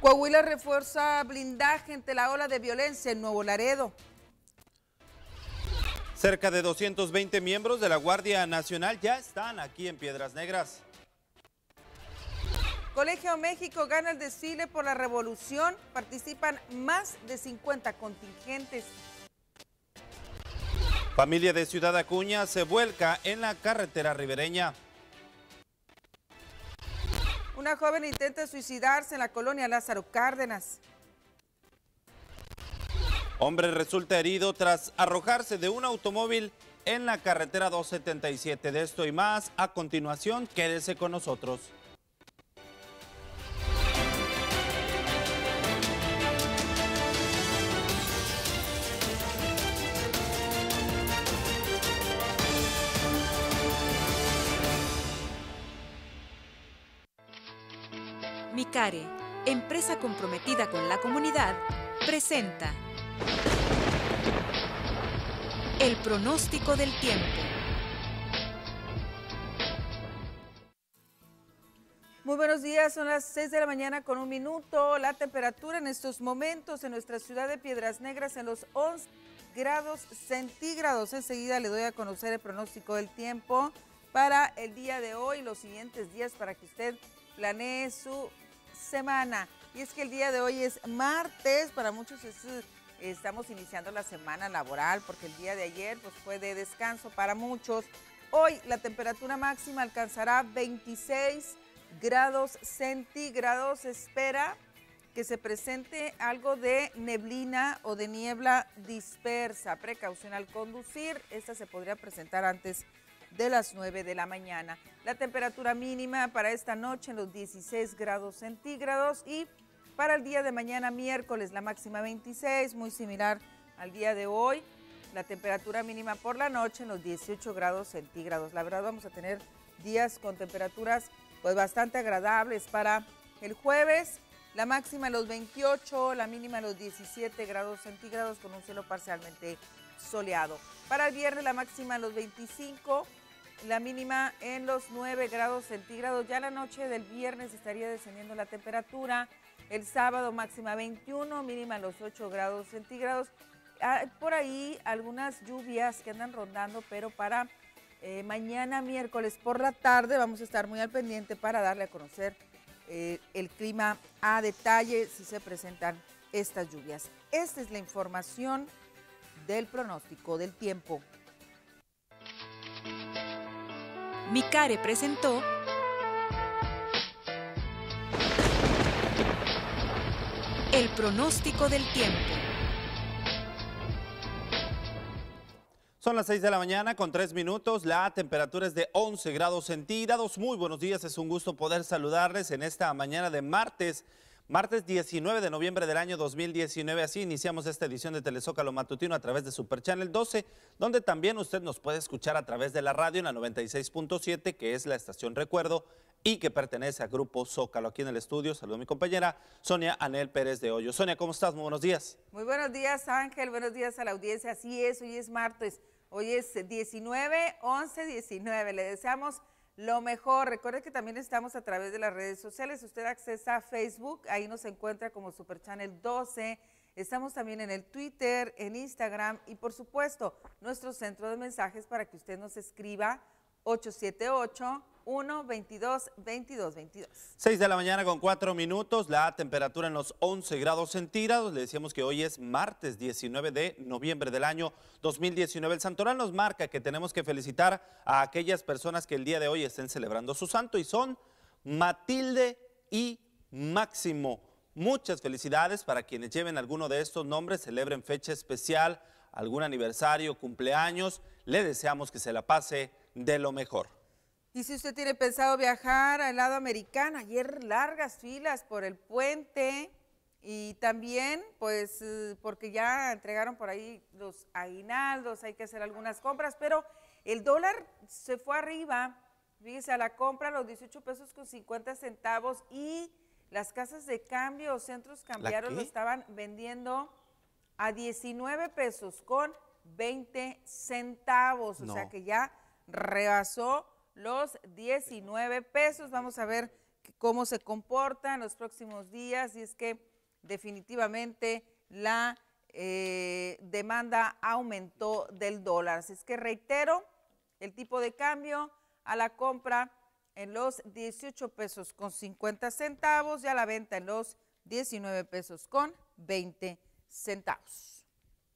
Coahuila refuerza blindaje ante la ola de violencia en Nuevo Laredo. Cerca de 220 miembros de la Guardia Nacional ya están aquí en Piedras Negras. Colegio México gana el desfile por la revolución. Participan más de 50 contingentes. Familia de Ciudad Acuña se vuelca en la carretera ribereña. Una joven intenta suicidarse en la colonia Lázaro Cárdenas. Hombre resulta herido tras arrojarse de un automóvil en la carretera 277. De esto y más, a continuación, quédese con nosotros. Micare, empresa comprometida con la comunidad, presenta el pronóstico del tiempo. Muy buenos días, son las 6 de la mañana con 1 minuto. La temperatura en estos momentos en nuestra ciudad de Piedras Negras en los 11 grados centígrados. Enseguida le doy a conocer el pronóstico del tiempo para el día de hoy y los siguientes días para que usted planee su semana. Y es que el día de hoy es martes, para muchos estamos iniciando la semana laboral porque el día de ayer pues fue de descanso para muchos. Hoy la temperatura máxima alcanzará 26 grados centígrados. Se espera que se presente algo de neblina o de niebla dispersa. Precaución al conducir, esta se podría presentar antes de las 9 de la mañana. La temperatura mínima para esta noche en los 16 grados centígrados y para el día de mañana miércoles la máxima 26, muy similar al día de hoy. La temperatura mínima por la noche en los 18 grados centígrados. La verdad vamos a tener días con temperaturas pues bastante agradables. Para el jueves la máxima en los 28, la mínima en los 17 grados centígrados con un cielo parcialmente soleado. Para el viernes la máxima en los 25, la mínima en los 9 grados centígrados. Ya la noche del viernes estaría descendiendo la temperatura. El sábado máxima 21, mínima en los 8 grados centígrados. Por ahí algunas lluvias que andan rondando, pero para mañana miércoles por la tarde vamos a estar muy al pendiente para darle a conocer el clima a detalle si se presentan estas lluvias. Esta es la información del pronóstico del tiempo. Micare presentó el pronóstico del tiempo. Son las 6 de la mañana con 3 minutos, la temperatura es de 11 grados centígrados. Muy buenos días, es un gusto poder saludarles en esta mañana de martes 19 de noviembre del año 2019. Así iniciamos esta edición de Telezócalo Matutino a través de Super Channel 12, donde también usted nos puede escuchar a través de la radio en la 96.7, que es la estación Recuerdo y que pertenece a Grupo Zócalo. Aquí en el estudio saludo a mi compañera Sonia Anel Pérez de Hoyo. Sonia, ¿cómo estás? Muy buenos días. Muy buenos días, Ángel. Buenos días a la audiencia. Así es, hoy es martes. Hoy es 19, 11, 19. Le deseamos lo mejor. Recuerde que también estamos a través de las redes sociales. Usted accesa a Facebook, ahí nos encuentra como Super Channel 12. Estamos también en el Twitter, en Instagram y por supuesto nuestro centro de mensajes para que usted nos escriba 878-122-2222. 6 de la mañana con 4 minutos, la temperatura en los 11 grados centígrados. Le decíamos que hoy es martes 19 de noviembre del año 2019. El santoral nos marca que tenemos que felicitar a aquellas personas que el día de hoy estén celebrando su santo y son Matilde y Máximo. Muchas felicidades para quienes lleven alguno de estos nombres, celebren fecha especial, algún aniversario, cumpleaños. Le deseamos que se la pase de lo mejor. Y si usted tiene pensado viajar al lado americano, ayer largas filas por el puente y también pues porque ya entregaron por ahí los aguinaldos, hay que hacer algunas compras, pero el dólar se fue arriba, fíjese, a la compra los 18 pesos con 50 centavos y las casas de cambio o centros cambiarios lo estaban vendiendo a 19 pesos con 20 centavos, o sea que ya rebasó los 19 pesos. Vamos a ver cómo se comporta en los próximos días, y es que definitivamente la demanda aumentó del dólar. Así es que reitero, el tipo de cambio a la compra en los 18 pesos con 50 centavos y a la venta en los 19 pesos con 20 centavos.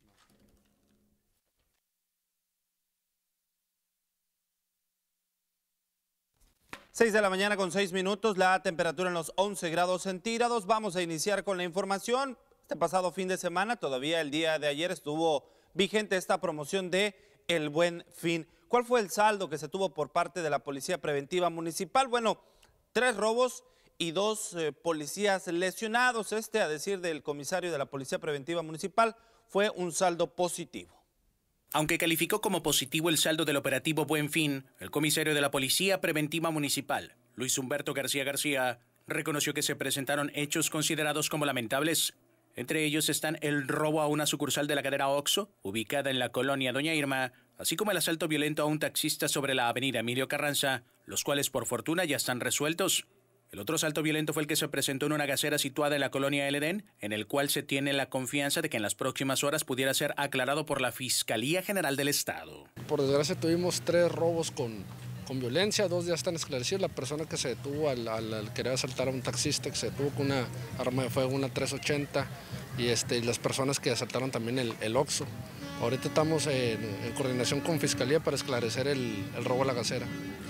Seis de la mañana con 6 minutos, la temperatura en los 11 grados centígrados. Vamos a iniciar con la información. Este pasado fin de semana, todavía el día de ayer, estuvo vigente esta promoción de El Buen Fin. ¿Cuál fue el saldo que se tuvo por parte de la Policía Preventiva Municipal? Bueno, 3 robos y 2 policías lesionados. A decir del comisario de la Policía Preventiva Municipal, fue un saldo positivo. Aunque calificó como positivo el saldo del operativo Buen Fin, el comisario de la Policía Preventiva Municipal, Luis Humberto García, reconoció que se presentaron hechos considerados como lamentables. Entre ellos están el robo a una sucursal de la cadena Oxxo, ubicada en la colonia Doña Irma, así como el asalto violento a un taxista sobre la avenida Emilio Carranza, los cuales por fortuna ya están resueltos. El otro asalto violento fue el que se presentó en una gasera situada en la colonia El Edén, en el cual se tiene la confianza de que en las próximas horas pudiera ser aclarado por la Fiscalía General del Estado. Por desgracia tuvimos 3 robos con violencia, 2 ya están esclarecidos. La persona que se detuvo al querer asaltar a un taxista, que se detuvo con una arma de fuego, una 380, y las personas que asaltaron también el Oxxo. Ahorita estamos en coordinación con Fiscalía para esclarecer el robo a la gasera.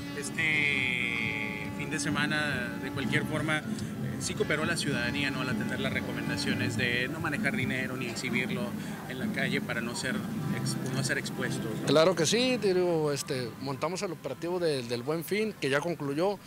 Este fin de semana, de cualquier forma, sí cooperó la ciudadanía, ¿no?, al atender las recomendaciones de no manejar dinero ni exhibirlo en la calle para no ser expuestos, ¿no? Claro que sí, digo, montamos el operativo del Buen Fin, que ya concluyó.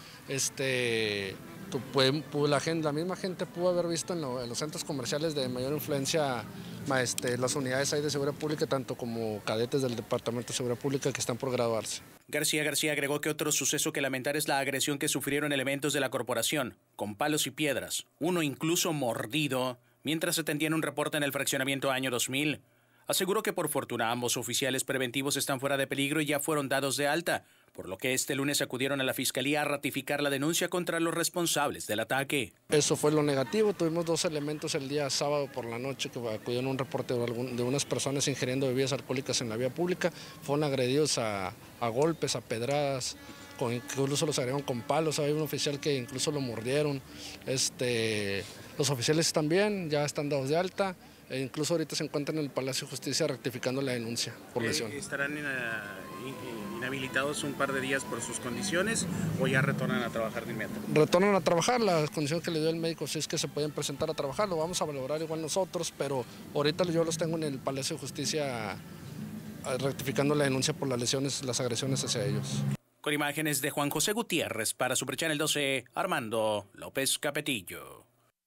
La misma gente pudo haber visto en los centros comerciales de mayor influencia las unidades ahí de seguridad pública, tanto como cadetes del Departamento de Seguridad Pública que están por graduarse. García agregó que otro suceso que lamentar es la agresión que sufrieron elementos de la corporación, con palos y piedras, uno incluso mordido, mientras se atendía en un reporte en el fraccionamiento Año 2000. Aseguró que por fortuna ambos oficiales preventivos están fuera de peligro y ya fueron dados de alta, por lo que este lunes acudieron a la Fiscalía a ratificar la denuncia contra los responsables del ataque. Eso fue lo negativo. Tuvimos 2 elementos el día sábado por la noche que acudieron a un reporte de unas personas ingiriendo bebidas alcohólicas en la vía pública. Fueron agredidos a golpes, a pedradas, incluso los agredieron con palos. Hay un oficial que incluso lo mordieron. Los oficiales también ya están dados de alta. Incluso ahorita se encuentran en el Palacio de Justicia rectificando la denuncia por lesión. ¿Estarán inhabilitados un par de días por sus condiciones o ya retornan a trabajar de inmediato? Retornan a trabajar. Las condiciones que le dio el médico sí es que se pueden presentar a trabajar. Lo vamos a valorar igual nosotros, pero ahorita yo los tengo en el Palacio de Justicia rectificando la denuncia por las lesiones, las agresiones hacia ellos. Con imágenes de Juan José Gutiérrez para Superchannel 12, Armando López Capetillo.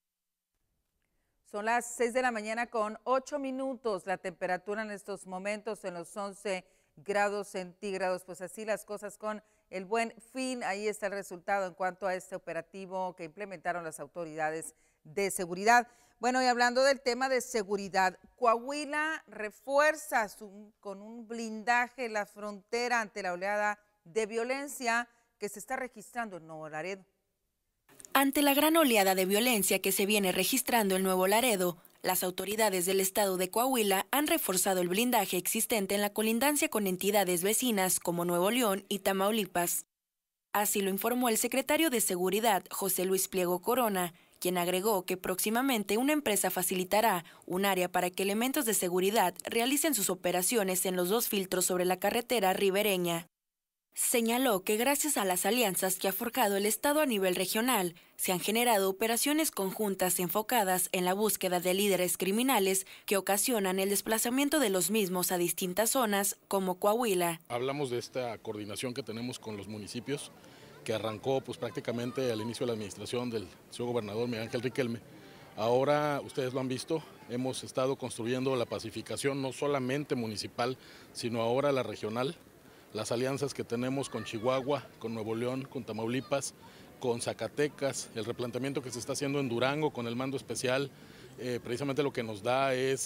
Son las 6 de la mañana con 8 minutos. La temperatura en estos momentos en los 11 grados centígrados. Pues así las cosas con el Buen Fin. Ahí está el resultado en cuanto a este operativo que implementaron las autoridades de seguridad. Bueno, y hablando del tema de seguridad, Coahuila refuerza con un blindaje la frontera ante la oleada de violencia que se está registrando en Nuevo Laredo. Ante la gran oleada de violencia que se viene registrando en Nuevo Laredo, las autoridades del estado de Coahuila han reforzado el blindaje existente en la colindancia con entidades vecinas como Nuevo León y Tamaulipas. Así lo informó el secretario de Seguridad, José Luis Pliego Corona, quien agregó que próximamente una empresa facilitará un área para que elementos de seguridad realicen sus operaciones en los 2 filtros sobre la carretera ribereña. Señaló que gracias a las alianzas que ha forjado el Estado a nivel regional, se han generado operaciones conjuntas enfocadas en la búsqueda de líderes criminales que ocasionan el desplazamiento de los mismos a distintas zonas como Coahuila. Hablamos de esta coordinación que tenemos con los municipios, que arrancó prácticamente al inicio de la administración del señor gobernador Miguel Ángel Riquelme. Ahora, ustedes lo han visto, hemos estado construyendo la pacificación no solamente municipal, sino ahora la regional. Las alianzas que tenemos con Chihuahua, con Nuevo León, con Tamaulipas, con Zacatecas, el replanteamiento que se está haciendo en Durango con el mando especial, precisamente lo que nos da es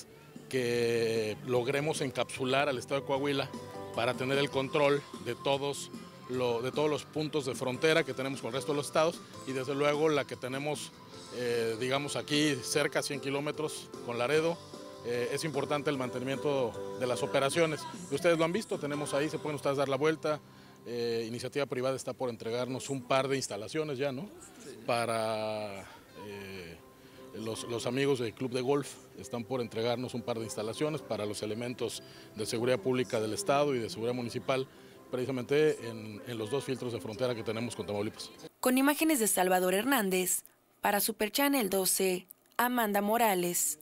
que logremos encapsular al estado de Coahuila para tener el control de todos de todos los puntos de frontera que tenemos con el resto de los estados y desde luego la que tenemos, digamos aquí cerca, 100 kilómetros con Laredo. Es importante el mantenimiento de las operaciones. Y ustedes lo han visto, tenemos ahí, se pueden ustedes dar la vuelta. Iniciativa Privada está por entregarnos un par de instalaciones ya, ¿no? Para los amigos del Club de Golf están por entregarnos un par de instalaciones para los elementos de seguridad pública del Estado y de seguridad municipal, precisamente en los dos filtros de frontera que tenemos con Tamaulipas. Con imágenes de Salvador Hernández, para Super Channel 12, Amanda Morales.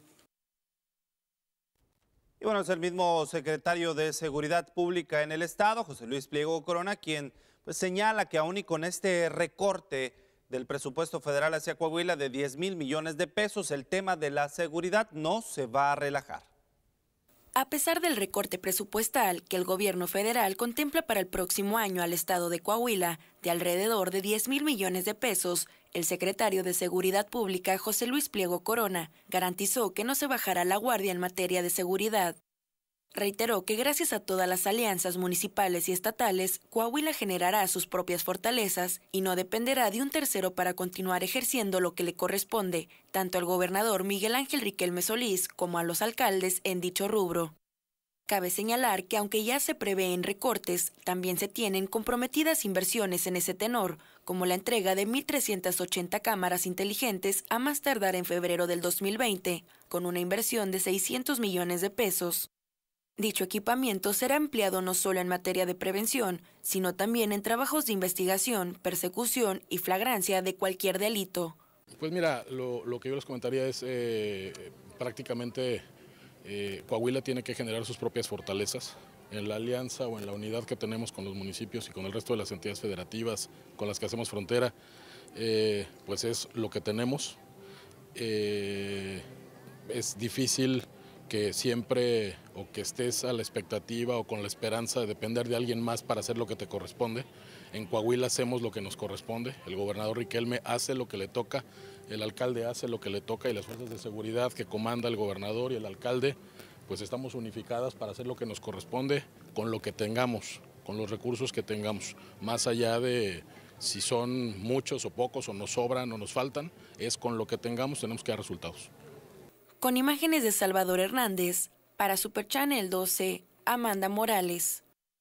Y bueno, es el mismo secretario de Seguridad Pública en el Estado, José Luis Pliego Corona, quien pues señala que aún y con este recorte del presupuesto federal hacia Coahuila de 10,000 millones de pesos, el tema de la seguridad no se va a relajar. A pesar del recorte presupuestal que el gobierno federal contempla para el próximo año al estado de Coahuila de alrededor de 10,000 millones de pesos, el secretario de Seguridad Pública, José Luis Pliego Corona, garantizó que no se bajará la guardia en materia de seguridad. Reiteró que gracias a todas las alianzas municipales y estatales, Coahuila generará sus propias fortalezas y no dependerá de un tercero para continuar ejerciendo lo que le corresponde, tanto al gobernador Miguel Ángel Riquelme Solís como a los alcaldes en dicho rubro. Cabe señalar que aunque ya se prevén recortes, también se tienen comprometidas inversiones en ese tenor, como la entrega de 1,380 cámaras inteligentes a más tardar en febrero del 2020, con una inversión de 600 millones de pesos. Dicho equipamiento será empleado no solo en materia de prevención, sino también en trabajos de investigación, persecución y flagrancia de cualquier delito. Pues mira, lo que yo les comentaría es prácticamente Coahuila tiene que generar sus propias fortalezas. En la alianza o en la unidad que tenemos con los municipios y con el resto de las entidades federativas con las que hacemos frontera, pues es lo que tenemos. Es difícil que siempre o que estés a la expectativa o con la esperanza de depender de alguien más para hacer lo que te corresponde. En Coahuila hacemos lo que nos corresponde, el gobernador Riquelme hace lo que le toca, el alcalde hace lo que le toca y las fuerzas de seguridad que comanda el gobernador y el alcalde, pues estamos unificadas para hacer lo que nos corresponde con lo que tengamos, con los recursos que tengamos, más allá de si son muchos o pocos o nos sobran o nos faltan, es con lo que tengamos tenemos que dar resultados. Con imágenes de Salvador Hernández, para Super Channel 12, Amanda Morales.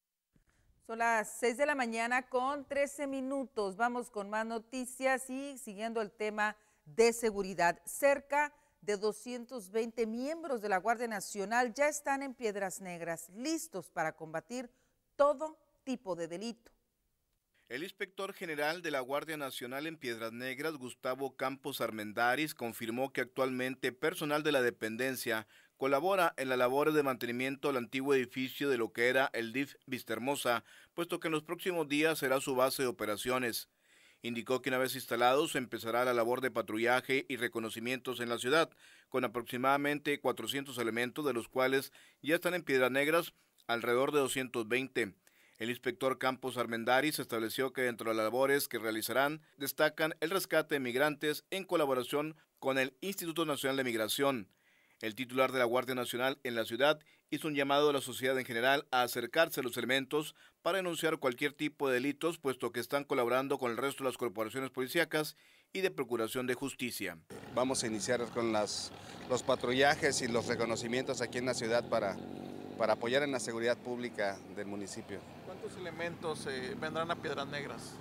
Son las 6 de la mañana con 13 minutos. Vamos con más noticias y siguiendo el tema de seguridad. Cerca de 220 miembros de la Guardia Nacional ya están en Piedras Negras, listos para combatir todo tipo de delito. El inspector general de la Guardia Nacional en Piedras Negras, Gustavo Campos Armendáriz, confirmó que actualmente personal de la dependencia colabora en la labor de mantenimiento del antiguo edificio de lo que era el DIF Vistahermosa, puesto que en los próximos días será su base de operaciones. Indicó que una vez instalados empezará la labor de patrullaje y reconocimientos en la ciudad, con aproximadamente 400 elementos, de los cuales ya están en Piedras Negras alrededor de 220. El inspector Campos Armendáriz estableció que dentro de las labores que realizarán destacan el rescate de migrantes en colaboración con el Instituto Nacional de Migración. El titular de la Guardia Nacional en la ciudad hizo un llamado a la sociedad en general a acercarse a los elementos para denunciar cualquier tipo de delitos, puesto que están colaborando con el resto de las corporaciones policíacas y de procuración de justicia. Vamos a iniciar con los patrullajes y los reconocimientos aquí en la ciudad para apoyar en la seguridad pública del municipio. ¿Cuántos elementos vendrán a Piedras Negras?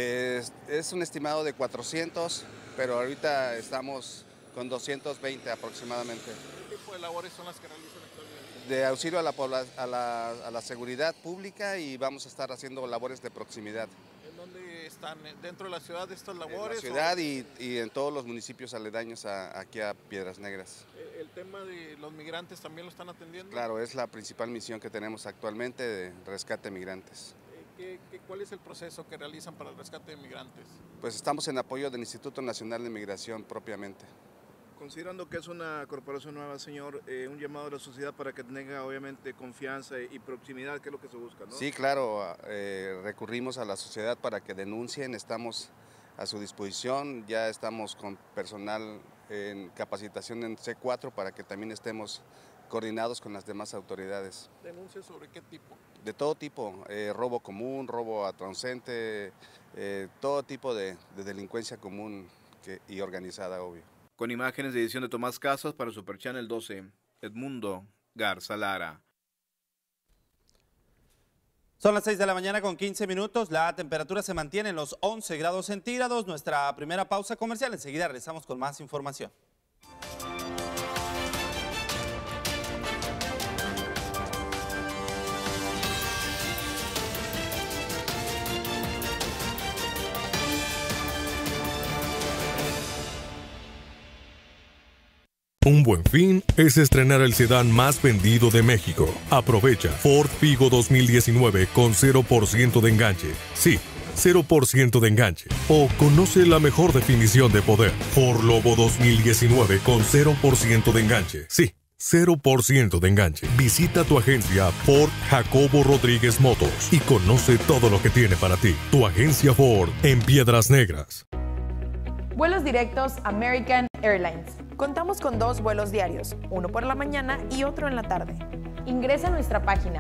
Es un estimado de 400, pero ahorita estamos con 220 aproximadamente. ¿Qué tipo de labores son las que realizan actualmente? De auxilio a la seguridad pública y vamos a estar haciendo labores de proximidad. ¿En dónde están? ¿Dentro de la ciudad estas labores? En la ciudad y en todos los municipios aledaños aquí a Piedras Negras. ¿El tema de los migrantes también lo están atendiendo? Claro, es la principal misión que tenemos actualmente de rescate de migrantes. ¿Cuál es el proceso que realizan para el rescate de migrantes? Pues estamos en apoyo del Instituto Nacional de Migración propiamente. Considerando que es una corporación nueva, señor, un llamado a la sociedad para que tenga obviamente confianza y proximidad, que es lo que se busca, ¿no? Sí, claro, recurrimos a la sociedad para que denuncien, estamos a su disposición, ya estamos con personal en capacitación en C4 para que también estemos coordinados con las demás autoridades. ¿Denuncias sobre qué tipo? De todo tipo, robo común, robo a transeúnte, todo tipo de delincuencia común y organizada, obvio. Con imágenes de edición de Tomás Casas para Super Channel 12, Edmundo Garza Lara. Son las 6 de la mañana con 15 minutos. La temperatura se mantiene en los 11 grados centígrados. Nuestra primera pausa comercial. Enseguida regresamos con más información. Un buen fin es estrenar el sedán más vendido de México. Aprovecha Ford Figo 2019 con 0% de enganche. Sí, 0% de enganche. O conoce la mejor definición de poder. Ford Lobo 2019 con 0% de enganche. Sí, 0% de enganche. Visita tu agencia Ford Jacobo Rodríguez Motors y conoce todo lo que tiene para ti. Tu agencia Ford en Piedras Negras. Vuelos directos American Airlines. Contamos con 2 vuelos diarios, uno por la mañana y otro en la tarde. Ingresa a nuestra página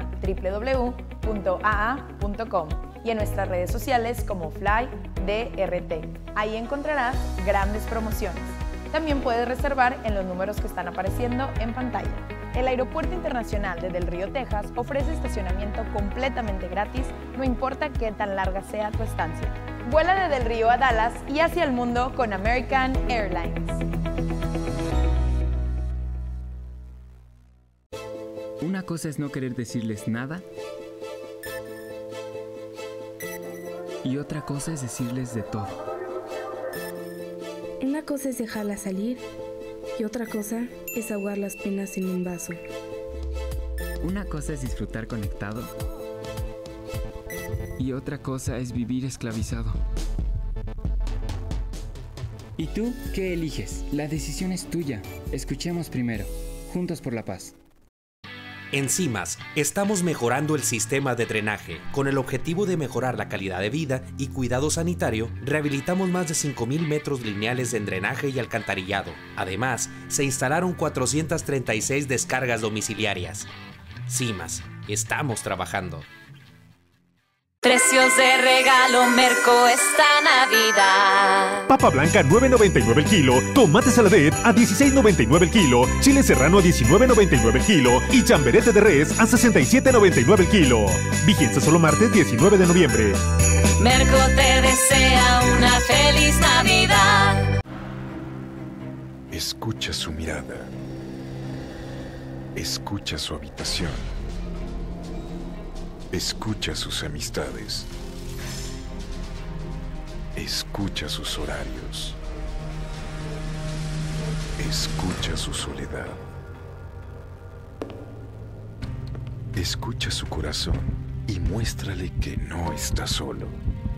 www.aa.com y en nuestras redes sociales como FlyDRT. Ahí encontrarás grandes promociones. También puedes reservar en los números que están apareciendo en pantalla. El Aeropuerto Internacional de Del Río, Texas, ofrece estacionamiento completamente gratis, no importa qué tan larga sea tu estancia. Vuela de Del Río a Dallas y hacia el mundo con American Airlines. Una cosa es no querer decirles nada y otra cosa es decirles de todo. Una cosa es dejarla salir y otra cosa es ahogar las penas en un vaso. Una cosa es disfrutar conectado y otra cosa es vivir esclavizado. ¿Y tú qué eliges? La decisión es tuya. Escuchemos primero. Juntos por la paz. En CIMAS, estamos mejorando el sistema de drenaje. Con el objetivo de mejorar la calidad de vida y cuidado sanitario, rehabilitamos más de 5,000 metros lineales de drenaje y alcantarillado. Además, se instalaron 436 descargas domiciliarias. CIMAS, estamos trabajando. Precios de regalo Merco esta Navidad. Papa blanca 9.99 el kilo, tomate saladet a 16.99 el kilo, chile serrano a 19.99 el kilo y chamberete de res a 67.99 el kilo. Vigencia solo martes 19 de noviembre. Merco te desea una feliz Navidad. Escucha su mirada. Escucha su habitación. Escucha sus amistades. Escucha sus horarios. Escucha su soledad. Escucha su corazón y muéstrale que no está solo.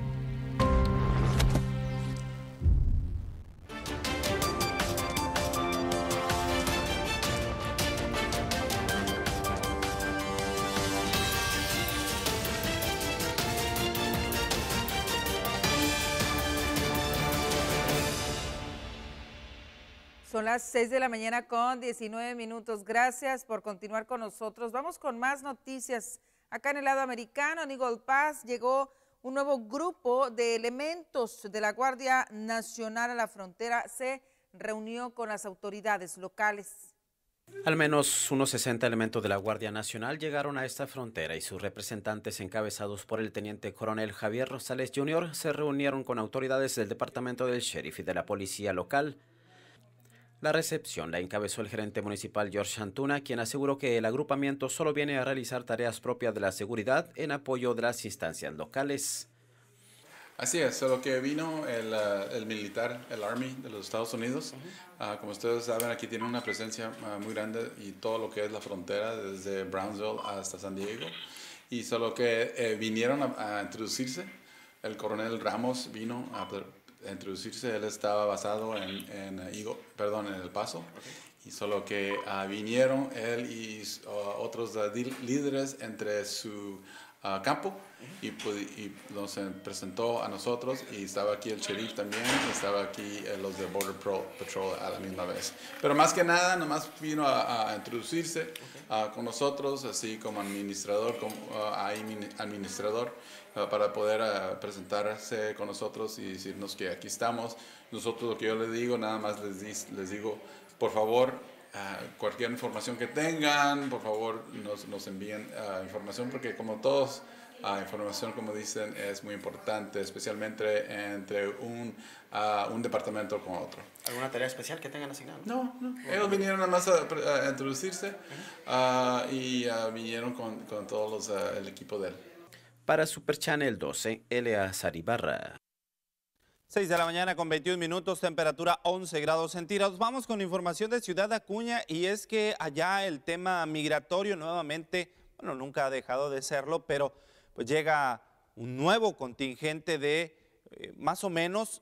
Son las 6 de la mañana con 19 minutos. Gracias por continuar con nosotros. Vamos con más noticias. Acá en el lado americano, en Eagle Pass, llegó un nuevo grupo de elementos de la Guardia Nacional a la frontera. Se reunió con las autoridades locales. Al menos unos 60 elementos de la Guardia Nacional llegaron a esta frontera y sus representantes, encabezados por el teniente coronel Javier Rosales Jr., se reunieron con autoridades del Departamento del Sheriff y de la Policía Local. La recepción la encabezó el gerente municipal George Antuna, quien aseguró que el agrupamiento solo viene a realizar tareas propias de la seguridad en apoyo de las instancias locales. Así es, solo que vino el militar, el Army de los Estados Unidos. Como ustedes saben, aquí tiene una presencia muy grande y todo lo que es la frontera, desde Brownsville hasta San Diego. Y solo que vinieron a introducirse. El coronel Ramos vino a introducirse. Él estaba basado en El Paso. Y solo que vinieron él y otros líderes entre su campo y nos presentó a nosotros, y estaba aquí el sheriff también, estaba aquí los de Border Patrol a la misma vez. Pero más que nada, nomás vino a introducirse con nosotros, así como administrador, para poder presentarse con nosotros y decirnos que aquí estamos. Nosotros, lo que yo les digo, nada más les digo, por favor, cualquier información que tengan, por favor nos envíen información, porque como todos, información, como dicen, es muy importante, especialmente entre un departamento con otro. ¿Alguna tarea especial que tengan asignada? No. Ellos vinieron nada más a introducirse y vinieron con todos el equipo de él. Para Super Channel 12, Eleazar Ibarra. 6 de la mañana con 21 minutos, temperatura 11 grados centígrados. Vamos con información de Ciudad Acuña, y es que allá el tema migratorio nuevamente, bueno, nunca ha dejado de serlo, pero pues llega un nuevo contingente de más o menos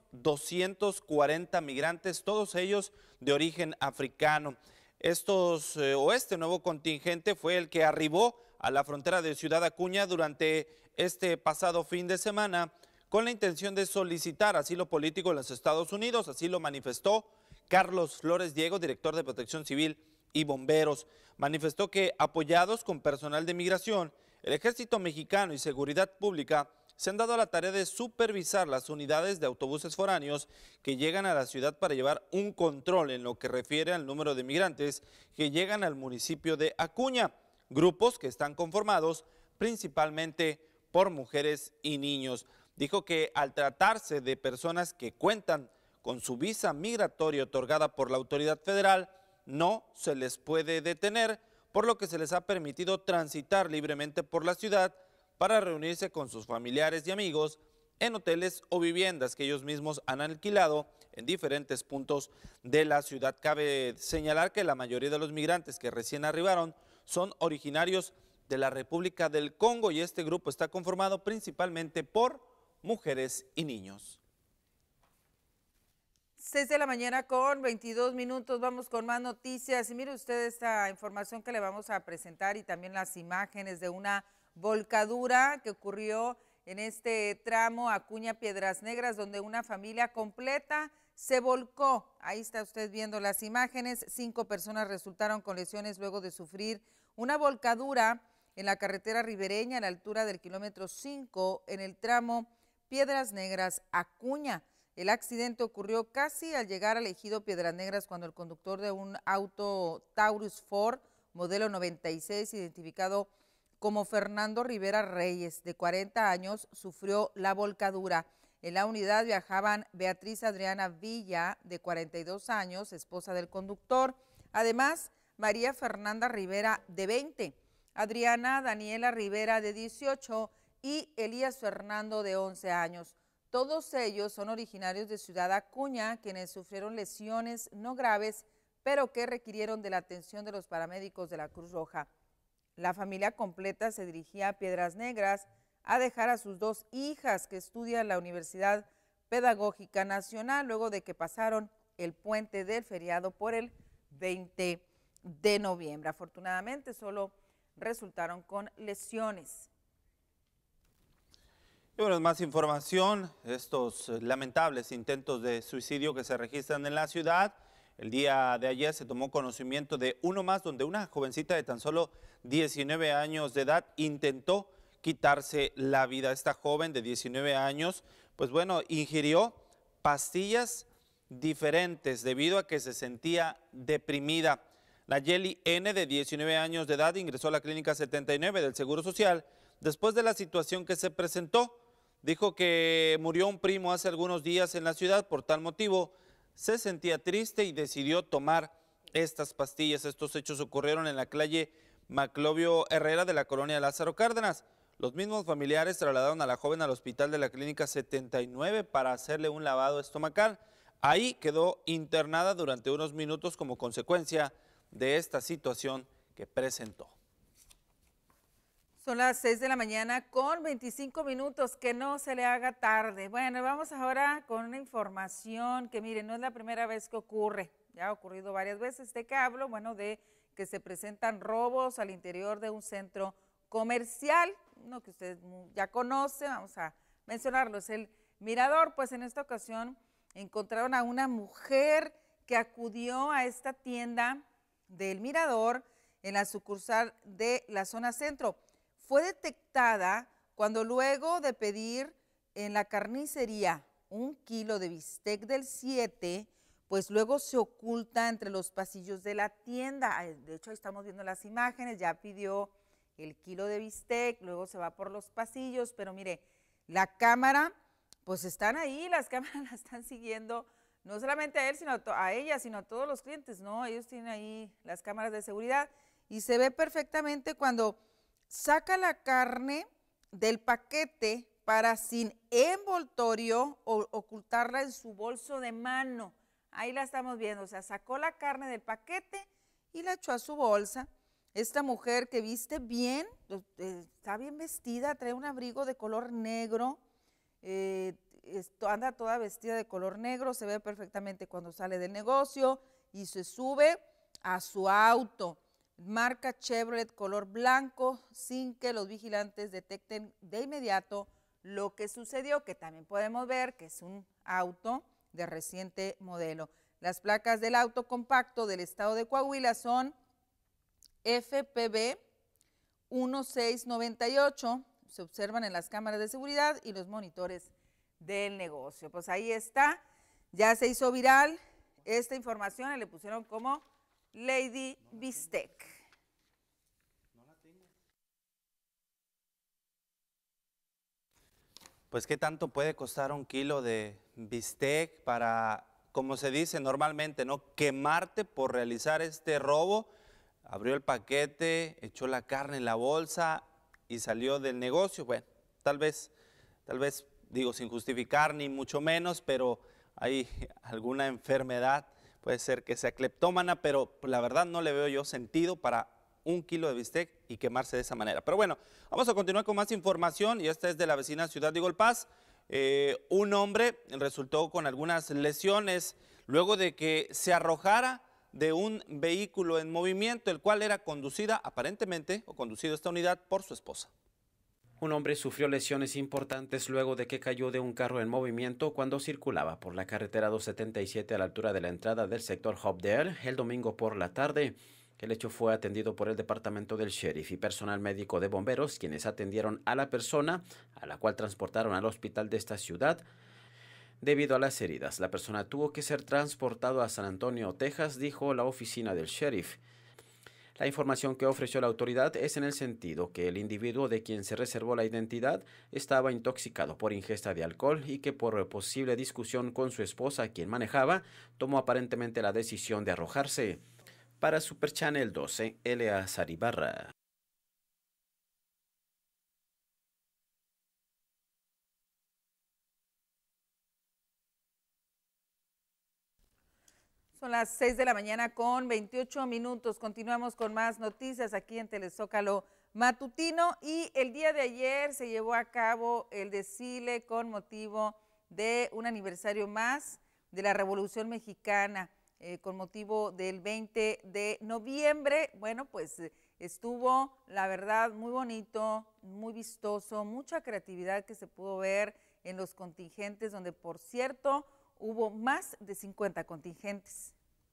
240 migrantes, todos ellos de origen africano. Este nuevo contingente fue el que arribó a la frontera de Ciudad Acuña durante este pasado fin de semana, con la intención de solicitar asilo político en los Estados Unidos. Así lo manifestó Carlos Flores Diego, director de Protección Civil y Bomberos. Manifestó que, apoyados con personal de migración, el Ejército Mexicano y Seguridad Pública se han dado a la tarea de supervisar las unidades de autobuses foráneos que llegan a la ciudad para llevar un control en lo que refiere al número de migrantes que llegan al municipio de Acuña, grupos que están conformados principalmente por mujeres y niños. Dijo que al tratarse de personas que cuentan con su visa migratoria otorgada por la autoridad federal, no se les puede detener, por lo que se les ha permitido transitar libremente por la ciudad para reunirse con sus familiares y amigos en hoteles o viviendas que ellos mismos han alquilado en diferentes puntos de la ciudad. Cabe señalar que la mayoría de los migrantes que recién arribaron son originarios de la República del Congo, y este grupo está conformado principalmente por mujeres y niños. 6 de la mañana con 22 minutos, vamos con más noticias. Y mire usted esta información que le vamos a presentar, y también las imágenes de una volcadura que ocurrió en este tramo Acuña-Piedras Negras, donde una familia completa se volcó. Ahí está usted viendo las imágenes. 5 personas resultaron con lesiones luego de sufrir una volcadura en la carretera ribereña a la altura del kilómetro 5 en el tramo Piedras Negras Acuña. El accidente ocurrió casi al llegar al ejido Piedras Negras, cuando el conductor de un auto Taurus Ford modelo 96, identificado como Fernando Rivera Reyes, de 40 años, sufrió la volcadura. En la unidad viajaban Beatriz Adriana Villa, de 42 años, esposa del conductor, además María Fernanda Rivera, de 20, Adriana Daniela Rivera, de 18, y Elías Fernando, de 11 años. Todos ellos son originarios de Ciudad Acuña, quienes sufrieron lesiones no graves, pero que requirieron de la atención de los paramédicos de la Cruz Roja. La familia completa se dirigía a Piedras Negras a dejar a sus 2 hijas que estudian en la Universidad Pedagógica Nacional, luego de que pasaron el puente del feriado por el 20 de noviembre. Afortunadamente solo resultaron con lesiones. Y bueno, más información, estos lamentables intentos de suicidio que se registran en la ciudad. El día de ayer se tomó conocimiento de uno más, donde una jovencita de tan solo 19 años de edad intentó quitarse la vida. Esta joven de 19 años, pues bueno, ingirió pastillas diferentes debido a que se sentía deprimida. Nayeli N., de 19 años de edad, ingresó a la clínica 79 del Seguro Social después de la situación que se presentó. Dijo que murió un primo hace algunos días en la ciudad, por tal motivo se sentía triste y decidió tomar estas pastillas. Estos hechos ocurrieron en la calle Maclovio Herrera de la colonia Lázaro Cárdenas. Los mismos familiares trasladaron a la joven al hospital de la clínica 79 para hacerle un lavado estomacal. Ahí quedó internada durante unos minutos como consecuencia de esta situación que presentó. Son las 6 de la mañana con 25 minutos, que no se le haga tarde. Bueno, vamos ahora con una información que, miren, no es la primera vez que ocurre, ya ha ocurrido varias veces. ¿De qué hablo? Bueno, de que se presentan robos al interior de un centro comercial. uno que usted ya conoce, vamos a mencionarlo, es el Mirador. Pues en esta ocasión encontraron a una mujer que acudió a esta tienda del Mirador en la sucursal de la zona centro. Fue detectada cuando luego de pedir en la carnicería 1 kilo de bistec del 7, pues luego se oculta entre los pasillos de la tienda. De hecho, ahí estamos viendo las imágenes, ya pidió el kilo de bistec, luego se va por los pasillos, pero mire, la cámara, pues están ahí, las cámaras la están siguiendo, no solamente a él, sino a ella, sino a todos los clientes, ¿no? Ellos tienen ahí las cámaras de seguridad y se ve perfectamente cuando saca la carne del paquete para, sin envoltorio, ocultarla en su bolso de mano. Ahí la estamos viendo, o sea, sacó la carne del paquete y la echó a su bolsa. Esta mujer que viste bien, está bien vestida, trae un abrigo de color negro, anda toda vestida de color negro, se ve perfectamente cuando sale del negocio y se sube a su auto, marca Chevrolet color blanco, sin que los vigilantes detecten de inmediato lo que sucedió, que también podemos ver que es un auto de reciente modelo. Las placas del auto compacto del estado de Coahuila son FPB 1698, se observan en las cámaras de seguridad y los monitores del negocio. Pues ahí está, ya se hizo viral esta información y le pusieron como Lady Bistec. Pues, ¿qué tanto puede costar 1 kilo de bistec para, como se dice normalmente, ¿no?, quemarte por realizar este robo? Abrió el paquete, echó la carne en la bolsa y salió del negocio. Bueno, tal vez, digo, sin justificar ni mucho menos, pero hay alguna enfermedad, puede ser que sea cleptómana, pero la verdad no le veo yo sentido para 1 kilo de bistec y quemarse de esa manera. Pero bueno, vamos a continuar con más información y esta es de la vecina ciudad de Eagle Pass. Un hombre resultó con algunas lesiones luego de que se arrojara de un vehículo en movimiento, el cual era conducido esta unidad por su esposa. Un hombre sufrió lesiones importantes luego de que cayó de un carro en movimiento cuando circulaba por la carretera 277 a la altura de la entrada del sector Hopdale el domingo por la tarde. El hecho fue atendido por el departamento del sheriff y personal médico de bomberos, quienes atendieron a la persona, a la cual transportaron al hospital de esta ciudad. Debido a las heridas, la persona tuvo que ser transportado a San Antonio, Texas, dijo la oficina del sheriff. La información que ofreció la autoridad es en el sentido que el individuo de quien se reservó la identidad estaba intoxicado por ingesta de alcohol y que por posible discusión con su esposa, quien manejaba, tomó aparentemente la decisión de arrojarse. Para Super Channel 12, Eleazar Ibarra. Son las 6 de la mañana con 28 minutos. Continuamos con más noticias aquí en Telezócalo Matutino. Y el día de ayer se llevó a cabo el desfile con motivo de un aniversario más de la Revolución Mexicana, con motivo del 20 de noviembre. Bueno, pues estuvo, la verdad, muy bonito, muy vistoso, mucha creatividad que se pudo ver en los contingentes, donde, por cierto, hubo más de 50 contingentes.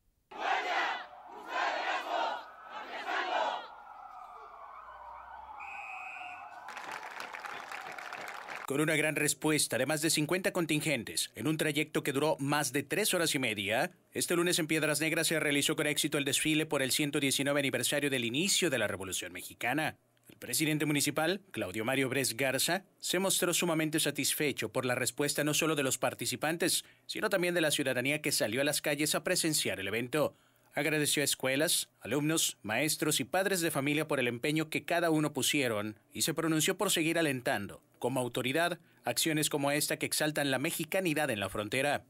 Con una gran respuesta de más de 50 contingentes, en un trayecto que duró más de 3 horas y media, este lunes en Piedras Negras se realizó con éxito el desfile por el 119 aniversario del inicio de la Revolución Mexicana. El presidente municipal, Claudio Mario Bres Garza, se mostró sumamente satisfecho por la respuesta no solo de los participantes, sino también de la ciudadanía que salió a las calles a presenciar el evento. Agradeció a escuelas, alumnos, maestros y padres de familia por el empeño que cada uno pusieron y se pronunció por seguir alentando, como autoridad, acciones como esta que exaltan la mexicanidad en la frontera.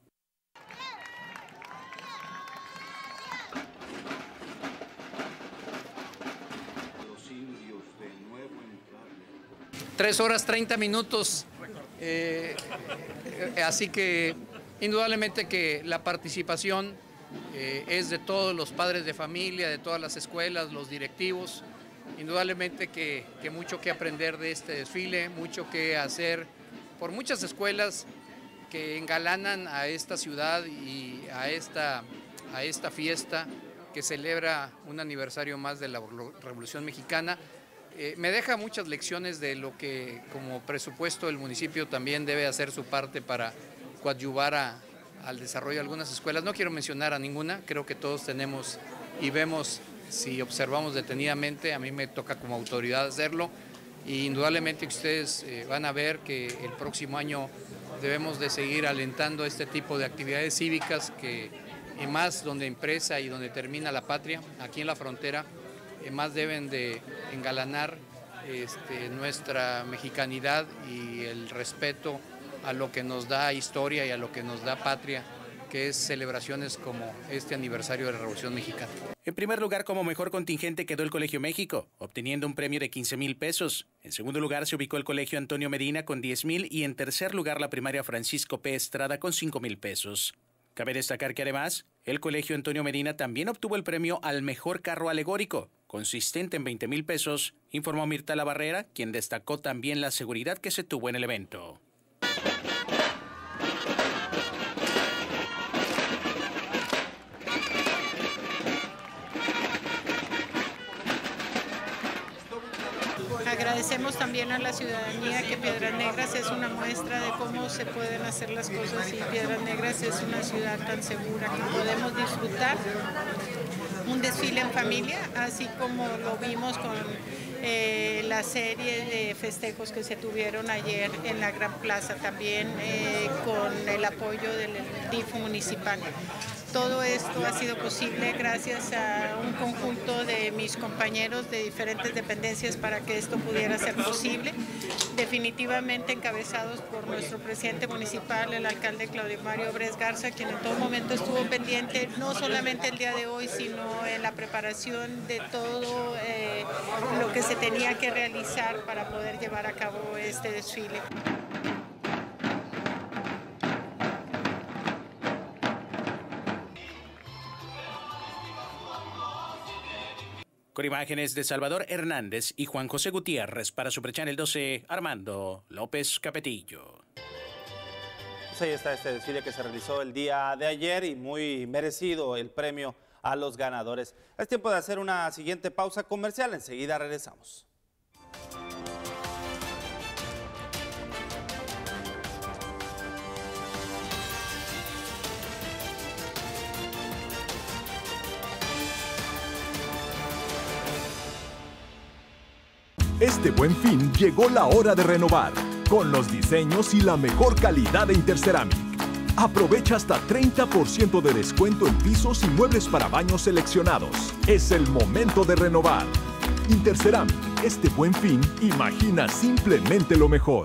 Tres horas 30 minutos, así que indudablemente que la participación es de todos los padres de familia, de todas las escuelas, los directivos, indudablemente que mucho que aprender de este desfile, mucho que hacer por muchas escuelas que engalanan a esta ciudad y a esta fiesta que celebra un aniversario más de la Revolución Mexicana. Me deja muchas lecciones de lo que como presupuesto el municipio también debe hacer su parte para coadyuvar al desarrollo de algunas escuelas. No quiero mencionar a ninguna, creo que todos tenemos y vemos, si observamos detenidamente, a mí me toca como autoridad hacerlo, y indudablemente que ustedes van a ver que el próximo año debemos de seguir alentando este tipo de actividades cívicas y más donde empresa y donde termina la patria, aquí en la frontera, más deben de engalanar nuestra mexicanidad y el respeto a lo que nos da historia y a lo que nos da patria, que es celebraciones como este aniversario de la Revolución Mexicana. En primer lugar, como mejor contingente quedó el Colegio México, obteniendo un premio de 15,000 pesos. En segundo lugar se ubicó el Colegio Antonio Medina con 10,000 y en tercer lugar la primaria Francisco P. Estrada con 5,000 pesos. Cabe destacar que además, el Colegio Antonio Medina también obtuvo el premio al mejor carro alegórico, consistente en 20,000 pesos, informó Mirta La Barrera, quien destacó también la seguridad que se tuvo en el evento. Agradecemos también a la ciudadanía que Piedras Negras es una muestra de cómo se pueden hacer las cosas y Piedras Negras es una ciudad tan segura que podemos disfrutar un desfile en familia, así como lo vimos con la serie de festejos que se tuvieron ayer en la Gran Plaza, también con el apoyo del DIF municipal. Todo esto ha sido posible gracias a un conjunto de mis compañeros de diferentes dependencias para que esto pudiera ser posible, definitivamente encabezados por nuestro presidente municipal, el alcalde Claudio Mario Bres Garza, quien en todo momento estuvo pendiente, no solamente el día de hoy, sino en la preparación de todo lo que se tenía que realizar para poder llevar a cabo este desfile. Con imágenes de Salvador Hernández y Juan José Gutiérrez para Super Channel 12, Armando López Capetillo. Pues ahí está este desfile que se realizó el día de ayer y muy merecido el premio a los ganadores. Es tiempo de hacer una siguiente pausa comercial, enseguida regresamos. Este Buen Fin llegó la hora de renovar, con los diseños y la mejor calidad de Interceramic. Aprovecha hasta 30% de descuento en pisos y muebles para baños seleccionados. Es el momento de renovar. Interceramic, este Buen Fin, imagina simplemente lo mejor.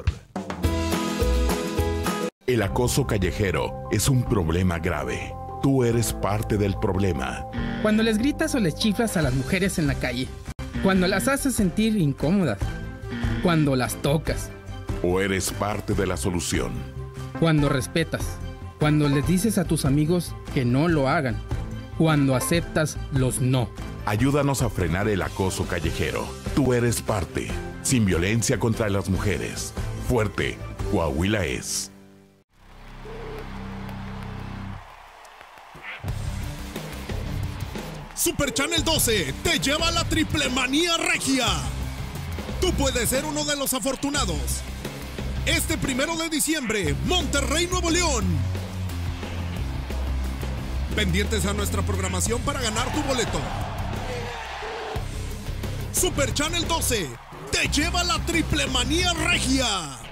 El acoso callejero es un problema grave. Tú eres parte del problema. Cuando les gritas o les chiflas a las mujeres en la calle. Cuando las haces sentir incómodas. Cuando las tocas. O eres parte de la solución. Cuando respetas. Cuando les dices a tus amigos que no lo hagan. Cuando aceptas los no. Ayúdanos a frenar el acoso callejero. Tú eres parte. Sin violencia contra las mujeres. Fuerte, Coahuila es. Super Channel 12 te lleva a la Triple Manía Regia. Tú puedes ser uno de los afortunados. Este 1 de diciembre, Monterrey, Nuevo León. Pendientes a nuestra programación para ganar tu boleto. Super Channel 12 te lleva a la Triple Manía Regia.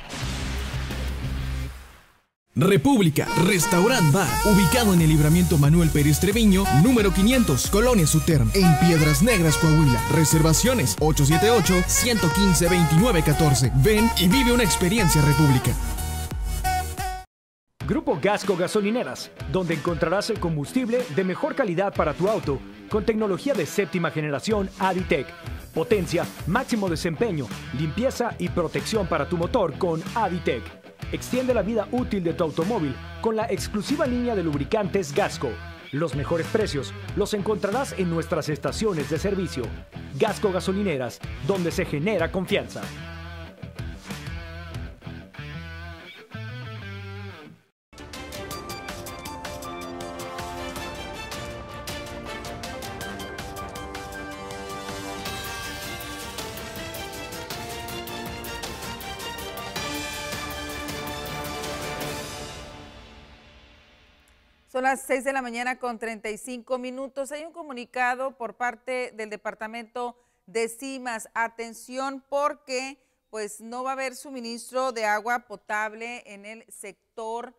República, Restaurant Bar, ubicado en el Libramiento Manuel Pérez Treviño, número 500, Colonia Suterm, en Piedras Negras, Coahuila. Reservaciones 878-115-2914. Ven y vive una experiencia República. Grupo Gasco Gasolineras, donde encontrarás el combustible de mejor calidad para tu auto, con tecnología de séptima generación Aditec. Potencia, máximo desempeño, limpieza y protección para tu motor con Aditec. Extiende la vida útil de tu automóvil con la exclusiva línea de lubricantes Gasco. Los mejores precios los encontrarás en nuestras estaciones de servicio. Gasco Gasolineras, donde se genera confianza. Son las 6 de la mañana con 35 minutos. Hay un comunicado por parte del Departamento de CIMAS. Atención porque pues no va a haber suministro de agua potable en el sector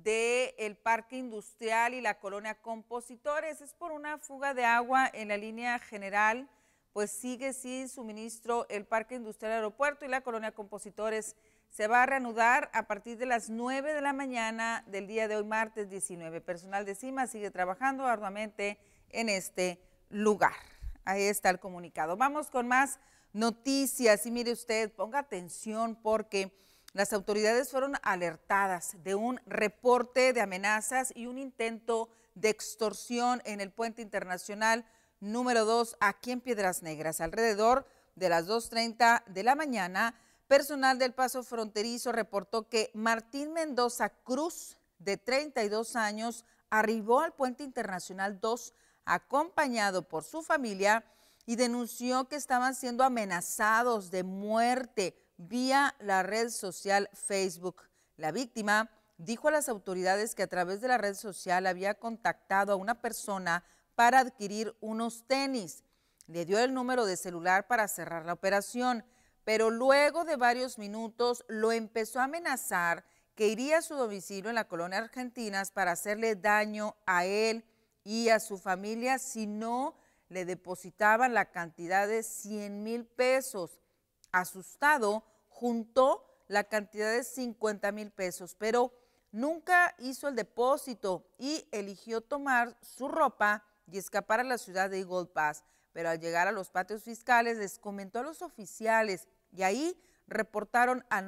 del Parque Industrial y la Colonia Compositores. Es por una fuga de agua en la línea general, pues sigue sin suministro el Parque Industrial Aeropuerto y la Colonia Compositores. Se va a reanudar a partir de las 9 de la mañana del día de hoy, martes 19. Personal de CIMAS sigue trabajando arduamente en este lugar. Ahí está el comunicado. Vamos con más noticias y mire usted, ponga atención porque las autoridades fueron alertadas de un reporte de amenazas y un intento de extorsión en el puente internacional número 2 aquí en Piedras Negras. Alrededor de las 2:30 de la mañana, personal del paso fronterizo reportó que Martín Mendoza Cruz, de 32 años, arribó al puente internacional 2 acompañado por su familia y denunció que estaban siendo amenazados de muerte vía la red social Facebook. La víctima dijo a las autoridades que a través de la red social había contactado a una persona para adquirir unos tenis. Le dio el número de celular para cerrar la operación, pero luego de varios minutos lo empezó a amenazar que iría a su domicilio en la colonia Argentinas para hacerle daño a él y a su familia si no le depositaban la cantidad de 100,000 pesos. Asustado, juntó la cantidad de 50,000 pesos, pero nunca hizo el depósito y eligió tomar su ropa y escapar a la ciudad de Eagle Pass. Pero al llegar a los patios fiscales les comentó a los oficiales y ahí reportaron al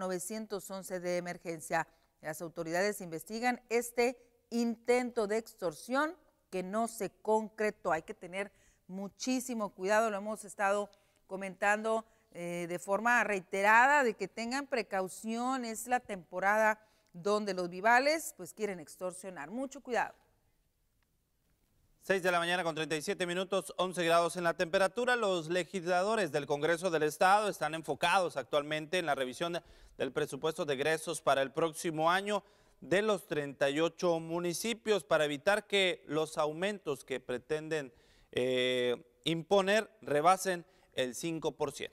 911 de emergencia. Las autoridades investigan este intento de extorsión que no se concretó. Hay que tener muchísimo cuidado, lo hemos estado comentando de forma reiterada, de que tengan precaución. Es la temporada donde los vivales pues quieren extorsionar. Mucho cuidado. 6 de la mañana con 37 minutos, 11 grados en la temperatura. Los legisladores del Congreso del Estado están enfocados actualmente en la revisión del presupuesto de egresos para el próximo año de los 38 municipios para evitar que los aumentos que pretenden imponer rebasen el 5%.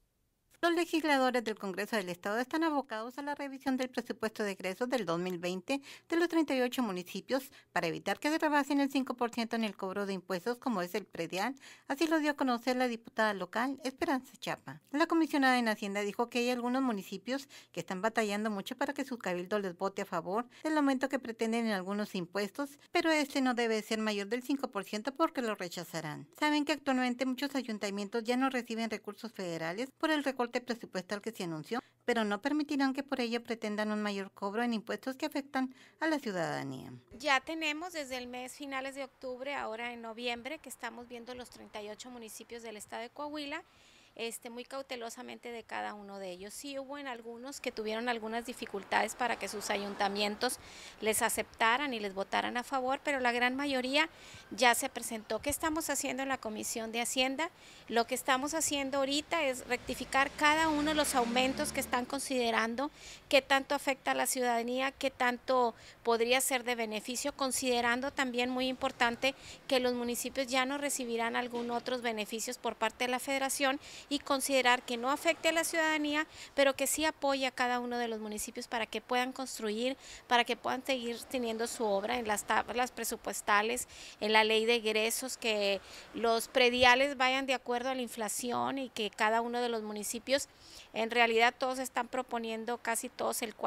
Los legisladores del Congreso del Estado están abocados a la revisión del presupuesto de egresos del 2020 de los 38 municipios para evitar que se rebasen el 5% en el cobro de impuestos como es el predial. Así lo dio a conocer la diputada local Esperanza Chapa. La comisionada en Hacienda dijo que hay algunos municipios que están batallando mucho para que su cabildo les vote a favor del aumento que pretenden en algunos impuestos, pero este no debe ser mayor del 5% porque lo rechazarán. Saben que actualmente muchos ayuntamientos ya no reciben recursos federales por el recorte presupuestal que se anunció, pero no permitirán que por ello pretendan un mayor cobro en impuestos que afectan a la ciudadanía. Ya tenemos desde el mes finales de octubre, ahora en noviembre, que estamos viendo los 38 municipios del estado de Coahuila, muy cautelosamente de cada uno de ellos. Sí hubo en algunos que tuvieron algunas dificultades para que sus ayuntamientos les aceptaran y les votaran a favor, pero la gran mayoría ya se presentó. ¿Qué estamos haciendo en la Comisión de Hacienda? Lo que estamos haciendo ahorita es rectificar cada uno de los aumentos que están considerando, qué tanto afecta a la ciudadanía, qué tanto podría ser de beneficio, considerando también muy importante que los municipios ya no recibirán algún otros beneficios por parte de la Federación y considerar que no afecte a la ciudadanía, pero que sí apoye a cada uno de los municipios para que puedan construir, para que puedan seguir teniendo su obra en las tablas presupuestales, en la ley de egresos, que los prediales vayan de acuerdo a la inflación y que cada uno de los municipios, en realidad todos están proponiendo casi todos el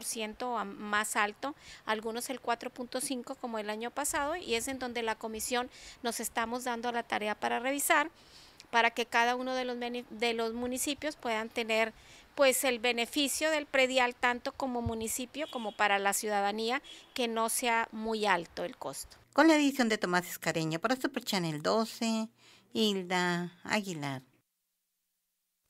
4% más alto, algunos el 4.5% como el año pasado, y es en donde la comisión nos estamos dando la tarea para revisar, para que cada uno de los municipios puedan tener pues el beneficio del predial tanto como municipio como para la ciudadanía, que no sea muy alto el costo. Con la edición de Tomás Escareño para Super Channel 12, Hilda Aguilar.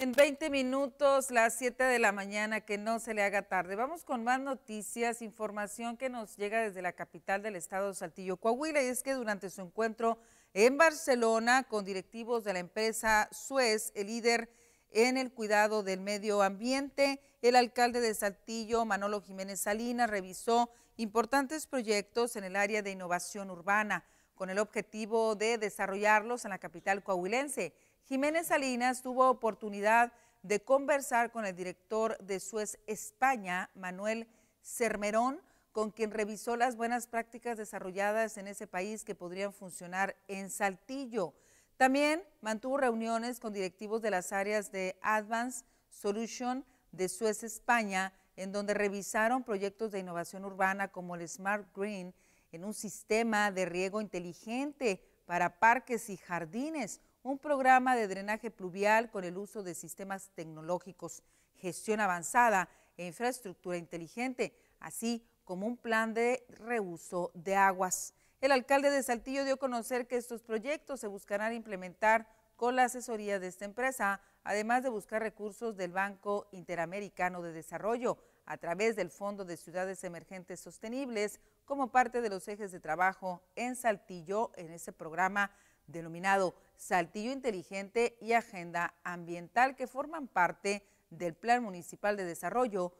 En 20 minutos, las 7 de la mañana, que no se le haga tarde. Vamos con más noticias, información que nos llega desde la capital del estado, Saltillo, Coahuila, y es que durante su encuentro en Barcelona con directivos de la empresa Suez, el líder en el cuidado del medio ambiente, el alcalde de Saltillo, Manolo Jiménez Salinas, revisó importantes proyectos en el área de innovación urbana, con el objetivo de desarrollarlos en la capital coahuilense. Jiménez Salinas tuvo oportunidad de conversar con el director de Suez España, Manuel Cermerón, con quien revisó las buenas prácticas desarrolladas en ese país que podrían funcionar en Saltillo. También mantuvo reuniones con directivos de las áreas de Advanced Solution de Suez España, en donde revisaron proyectos de innovación urbana como el Smart Green, en un sistema de riego inteligente para parques y jardines, un programa de drenaje pluvial con el uso de sistemas tecnológicos, gestión avanzada e infraestructura inteligente, así como un plan de reuso de aguas. El alcalde de Saltillo dio a conocer que estos proyectos se buscarán implementar con la asesoría de esta empresa, además de buscar recursos del Banco Interamericano de Desarrollo a través del Fondo de Ciudades Emergentes Sostenibles como parte de los ejes de trabajo en Saltillo en ese programa denominado Saltillo Inteligente y Agenda Ambiental, que forman parte del Plan Municipal de Desarrollo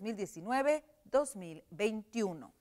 2019-2021.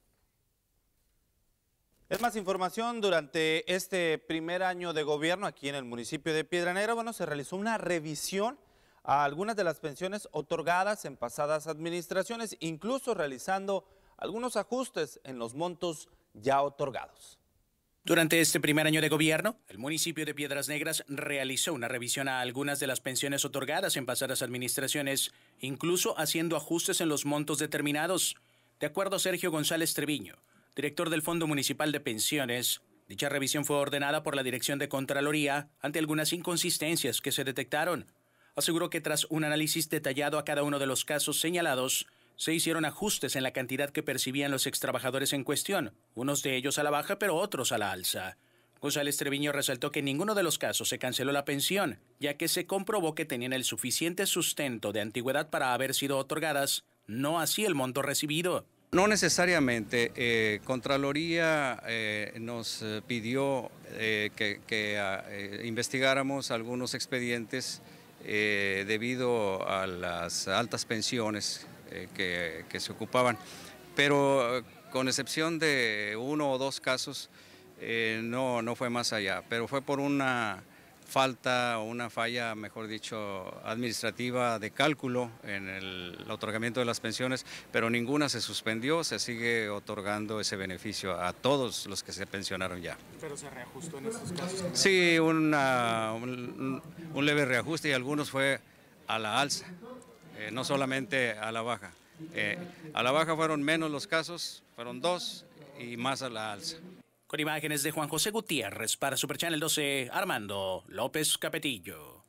Es más información. Durante este primer año de gobierno aquí en el municipio de Piedra Negra, se realizó una revisión a algunas de las pensiones otorgadas en pasadas administraciones, incluso realizando algunos ajustes en los montos ya otorgados. Durante este primer año de gobierno, el municipio de Piedras Negras realizó una revisión a algunas de las pensiones otorgadas en pasadas administraciones, incluso haciendo ajustes en los montos determinados. De acuerdo a Sergio González Treviño, director del Fondo Municipal de Pensiones, dicha revisión fue ordenada por la Dirección de Contraloría ante algunas inconsistencias que se detectaron. Aseguró que tras un análisis detallado a cada uno de los casos señalados, se hicieron ajustes en la cantidad que percibían los extrabajadores en cuestión, unos de ellos a la baja pero otros a la alza. González Treviño resaltó que en ninguno de los casos se canceló la pensión, ya que se comprobó que tenían el suficiente sustento de antigüedad para haber sido otorgadas, no así el monto recibido. No necesariamente. Contraloría nos pidió que investigáramos algunos expedientes debido a las altas pensiones que se ocupaban, pero con excepción de uno o dos casos no fue más allá, pero fue por una falla, mejor dicho, administrativa de cálculo en el otorgamiento de las pensiones, pero ninguna se suspendió, se sigue otorgando ese beneficio a todos los que se pensionaron ya. ¿Pero se reajustó en esos casos? Sí, un leve reajuste, y algunos fue a la alza, no solamente a la baja. A la baja fueron menos los casos, fueron 2, y más a la alza. Con imágenes de Juan José Gutiérrez para Super Channel 12, Armando López Capetillo.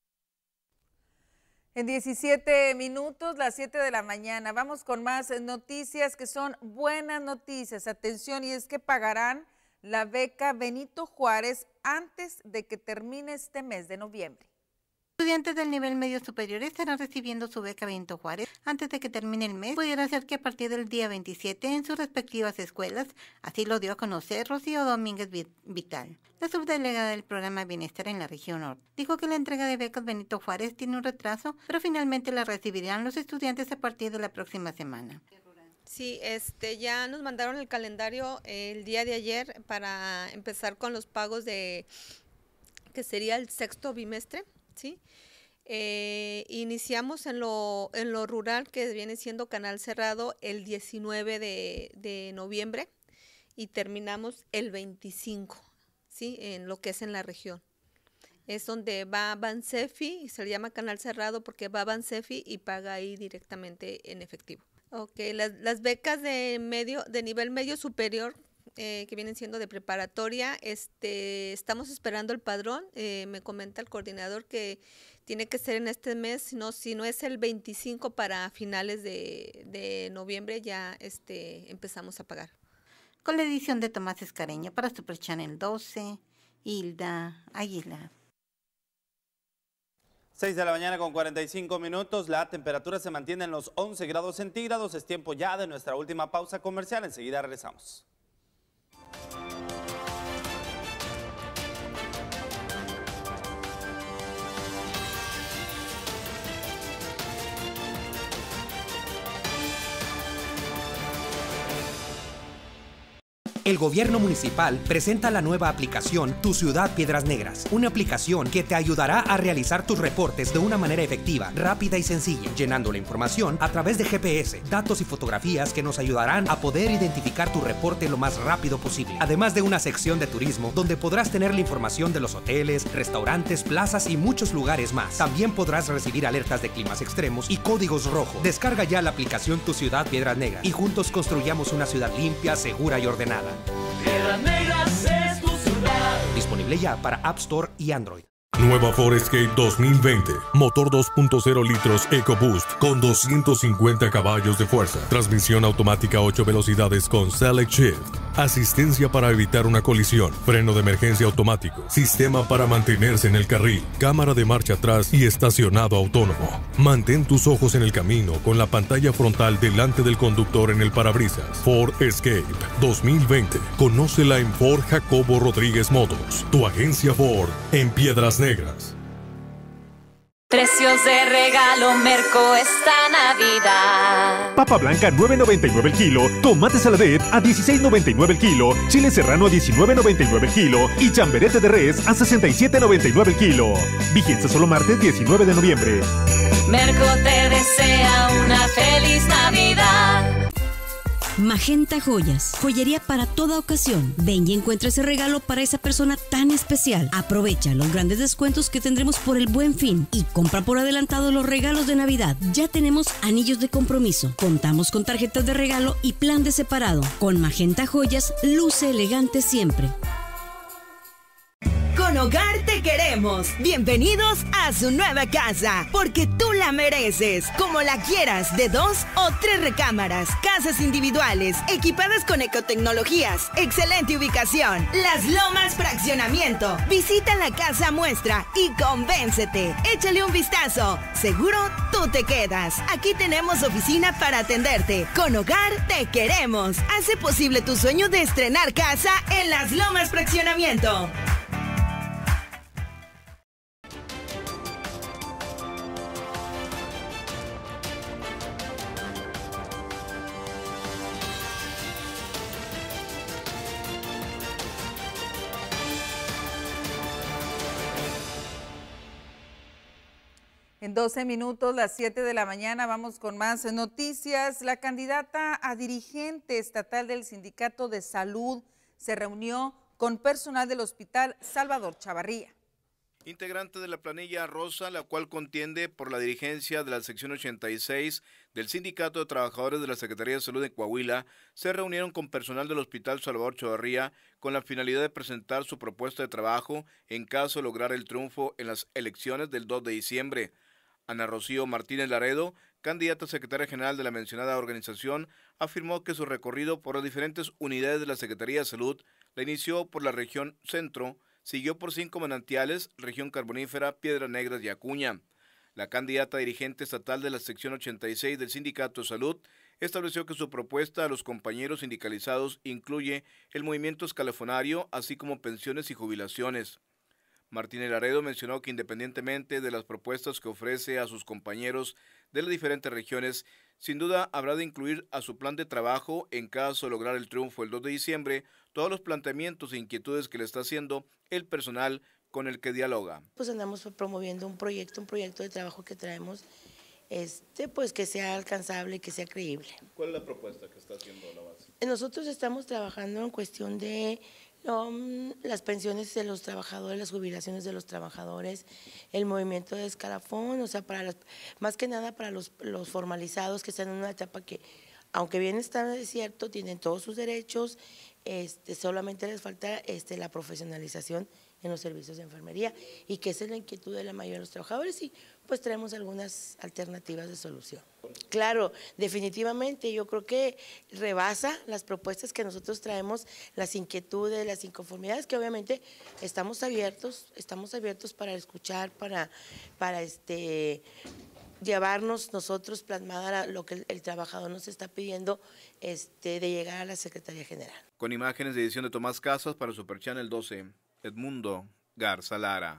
En 17 minutos, las 7 de la mañana, vamos con más noticias que son buenas noticias. Atención, y es que pagarán la beca Benito Juárez antes de que termine este mes de noviembre. Estudiantes del nivel medio superior estarán recibiendo su beca Benito Juárez antes de que termine el mes. Pudiera ser que a partir del día 27 en sus respectivas escuelas, así lo dio a conocer Rocío Domínguez Vital, la subdelegada del programa Bienestar en la región norte. Dijo que la entrega de becas Benito Juárez tiene un retraso, pero finalmente la recibirán los estudiantes a partir de la próxima semana. Sí, ya nos mandaron el calendario el día de ayer para empezar con los pagos de que sería el sexto bimestre. ¿Sí? Iniciamos en lo rural, que viene siendo Canal Cerrado, el 19 de noviembre y terminamos el 25, ¿sí? En lo que es en la región. Es donde va Bansefi, se le llama Canal Cerrado porque va Bansefi y paga ahí directamente en efectivo. Okay, las becas de nivel medio superior, que vienen siendo de preparatoria, estamos esperando el padrón. Me comenta el coordinador que tiene que ser en este mes, si no es el 25 para finales de noviembre ya empezamos a pagar. Con la edición de Tomás Escareño para Super Channel 12, Hilda Aguilar. 6 de la mañana con 45 minutos, la temperatura se mantiene en los 11 grados centígrados. Es tiempo ya de nuestra última pausa comercial. Enseguida regresamos. El gobierno municipal presenta la nueva aplicación Tu Ciudad Piedras Negras, una aplicación que te ayudará a realizar tus reportes de una manera efectiva, rápida y sencilla, llenando la información a través de GPS, datos y fotografías que nos ayudarán a poder identificar tu reporte lo más rápido posible. Además de una sección de turismo donde podrás tener la información de los hoteles, restaurantes, plazas y muchos lugares más. También podrás recibir alertas de climas extremos y códigos rojos. Descarga ya la aplicación Tu Ciudad Piedras Negras y juntos construyamos una ciudad limpia, segura y ordenada. Piedras Negras es tu ciudad. Disponible ya para App Store y Android. Nueva Ford Escape 2020. Motor 2.0 litros EcoBoost con 250 caballos de fuerza. Transmisión automática 8 velocidades con Select Shift. Asistencia para evitar una colisión. Freno de emergencia automático. Sistema para mantenerse en el carril. Cámara de marcha atrás y estacionado autónomo. Mantén tus ojos en el camino con la pantalla frontal delante del conductor en el parabrisas. Ford Escape 2020. Conócela en Ford Jacobo Rodríguez Motors. Tu agencia Ford en Piedras Negras. Precios de regalo Merco esta Navidad. Papa blanca 9.99 el kilo, tomate saladet a 16.99 el kilo, chile serrano a 19.99 el kilo y chamberete de res a 67.99 el kilo. Vigencia solo martes 19 de noviembre. Merco te desea una feliz Navidad. Magenta Joyas, joyería para toda ocasión. Ven y encuentra ese regalo para esa persona tan especial. Aprovecha los grandes descuentos que tendremos por el Buen Fin y compra por adelantado los regalos de Navidad. Ya tenemos anillos de compromiso, contamos con tarjetas de regalo y plan de separado. Con Magenta Joyas, luce elegante siempre. Con Hogar te queremos. Bienvenidos a su nueva casa, porque tú la mereces. Como la quieras, de 2 o 3 recámaras, casas individuales, equipadas con ecotecnologías, excelente ubicación. Las Lomas Fraccionamiento. Visita la casa muestra y convéncete. Échale un vistazo. Seguro tú te quedas. Aquí tenemos oficina para atenderte. Con Hogar te queremos. Hace posible tu sueño de estrenar casa en Las Lomas Fraccionamiento. En 12 minutos, las 7 de la mañana, vamos con más noticias. La candidata a dirigente estatal del Sindicato de Salud se reunió con personal del Hospital Salvador Chavarría. Integrante de la planilla rosa, la cual contiende por la dirigencia de la sección 86 del Sindicato de Trabajadores de la Secretaría de Salud de Coahuila, se reunieron con personal del Hospital Salvador Chavarría con la finalidad de presentar su propuesta de trabajo en caso de lograr el triunfo en las elecciones del 2 de diciembre. Ana Rocío Martínez Laredo, candidata a secretaria general de la mencionada organización, afirmó que su recorrido por las diferentes unidades de la Secretaría de Salud la inició por la región centro, siguió por 5 manantiales, región carbonífera, Piedras Negras y Acuña. La candidata dirigente estatal de la sección 86 del Sindicato de Salud estableció que su propuesta a los compañeros sindicalizados incluye el movimiento escalafonario, así como pensiones y jubilaciones. Martínez Laredo mencionó que independientemente de las propuestas que ofrece a sus compañeros de las diferentes regiones, sin duda habrá de incluir a su plan de trabajo en caso de lograr el triunfo el 2 de diciembre, todos los planteamientos e inquietudes que le está haciendo el personal con el que dialoga. Pues andamos promoviendo un proyecto de trabajo que traemos, pues que sea alcanzable y que sea creíble. ¿Cuál es la propuesta que está haciendo la base? Nosotros estamos trabajando en cuestión de las pensiones de los trabajadores, las jubilaciones de los trabajadores, el movimiento de escalafón, o sea, más que nada para los formalizados que están en una etapa que, aunque bien está cierto, tienen todos sus derechos, solamente les falta la profesionalización en los servicios de enfermería, y que esa es la inquietud de la mayoría de los trabajadores, y pues traemos algunas alternativas de solución. Claro, definitivamente yo creo que rebasa las propuestas que nosotros traemos, las inquietudes, las inconformidades, que obviamente estamos abiertos para escuchar, para llevarnos nosotros plasmada lo que el trabajador nos está pidiendo de llegar a la Secretaría General. Con imágenes de edición de Tomás Casas para Super Channel 12, Edmundo Garza Lara.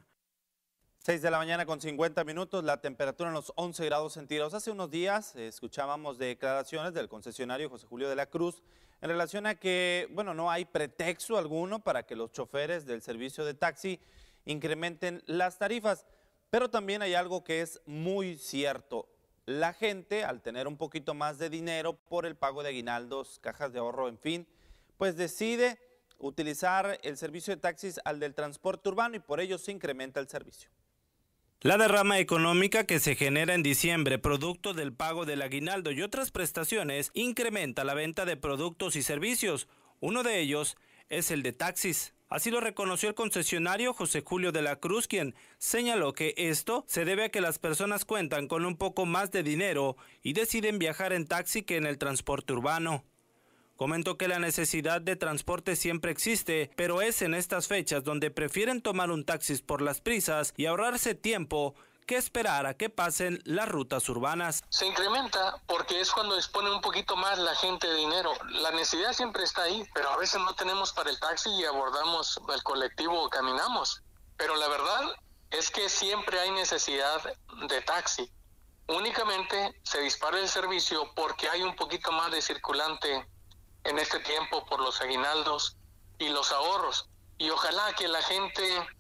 6 de la mañana con 50 minutos, la temperatura en los 11 grados centígrados. Hace unos días escuchábamos declaraciones del concesionario José Julio de la Cruz en relación a que, bueno, no hay pretexto alguno para que los choferes del servicio de taxi incrementen las tarifas. Pero también hay algo que es muy cierto. La gente, al tener un poquito más de dinero por el pago de aguinaldos, cajas de ahorro, en fin, pues decide utilizar el servicio de taxis al del transporte urbano y por ello se incrementa el servicio. La derrama económica que se genera en diciembre, producto del pago del aguinaldo y otras prestaciones, incrementa la venta de productos y servicios. Uno de ellos es el de taxis. Así lo reconoció el concesionario José Julio de la Cruz, quien señaló que esto se debe a que las personas cuentan con un poco más de dinero y deciden viajar en taxi que en el transporte urbano. Comentó que la necesidad de transporte siempre existe, pero es en estas fechas donde prefieren tomar un taxi por las prisas y ahorrarse tiempo que esperar a que pasen las rutas urbanas. Se incrementa porque es cuando dispone un poquito más la gente de dinero. La necesidad siempre está ahí, pero a veces no tenemos para el taxi y abordamos el colectivo o caminamos. Pero la verdad es que siempre hay necesidad de taxi. Únicamente se dispara el servicio porque hay un poquito más de circulante en este tiempo por los aguinaldos y los ahorros. Y ojalá que la gente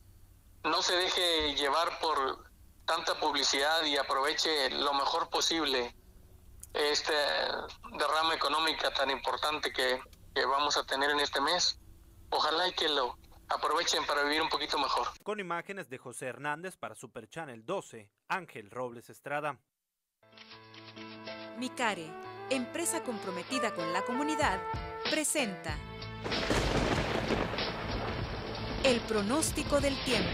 no se deje llevar por tanta publicidad y aproveche lo mejor posible esta derrama económica tan importante que vamos a tener en este mes. Ojalá y que lo aprovechen para vivir un poquito mejor. Con imágenes de José Hernández para Super Channel 12, Ángel Robles Estrada. Micare, empresa comprometida con la comunidad, presenta el pronóstico del tiempo.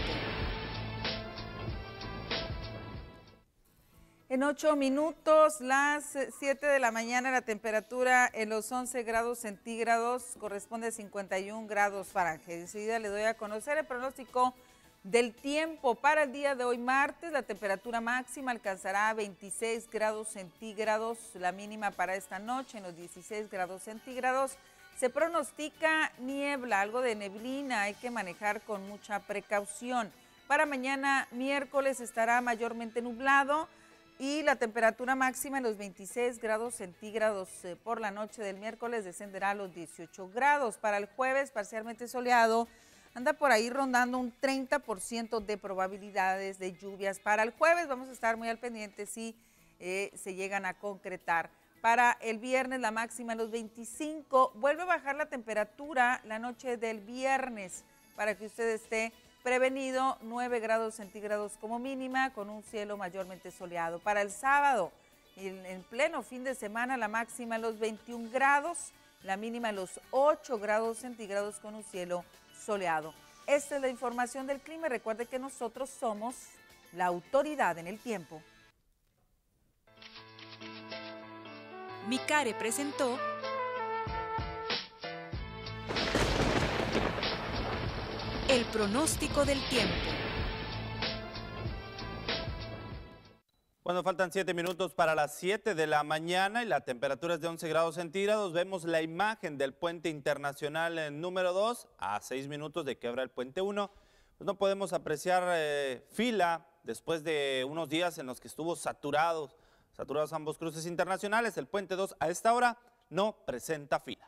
En 8 minutos, las 7 de la mañana, la temperatura en los 11 grados centígrados corresponde a 51 grados Fahrenheit. Enseguida le doy a conocer el pronóstico del tiempo para el día de hoy, martes. La temperatura máxima alcanzará 26 grados centígrados, la mínima para esta noche en los 16 grados centígrados. Se pronostica niebla, algo de neblina, hay que manejar con mucha precaución. Para mañana, miércoles, estará mayormente nublado y la temperatura máxima en los 26 grados centígrados por la noche del miércoles descenderá a los 18 grados. Para el jueves, parcialmente soleado, anda por ahí rondando un 30% de probabilidades de lluvias. Para el jueves vamos a estar muy al pendiente si se llegan a concretar. Para el viernes la máxima en los 25, vuelve a bajar la temperatura la noche del viernes para que usted esté prevenido, 9 grados centígrados como mínima con un cielo mayormente soleado. Para el sábado, en pleno fin de semana, la máxima en los 21 grados, la mínima en los 8 grados centígrados con un cielo soleado. Esta es la información del clima. Recuerde que nosotros somos la autoridad en el tiempo. Micare presentó el pronóstico del tiempo. Cuando faltan 7 minutos para las 7 de la mañana y la temperatura es de 11 grados centígrados, vemos la imagen del puente internacional número 2 a 6 minutos de quebra el puente 1. Pues no podemos apreciar fila después de unos días en los que estuvo saturados ambos cruces internacionales. El puente 2 a esta hora no presenta fila.